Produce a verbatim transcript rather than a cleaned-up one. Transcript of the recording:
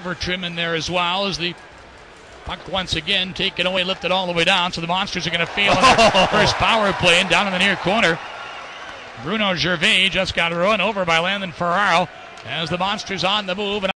cover trim in there as well as the puck once again taken away, lifted all the way down. So the Monsters are going to fail in their first power play, and down in the near corner, Bruno Gervais just got run over by Landon Ferraro as the Monsters on the move. And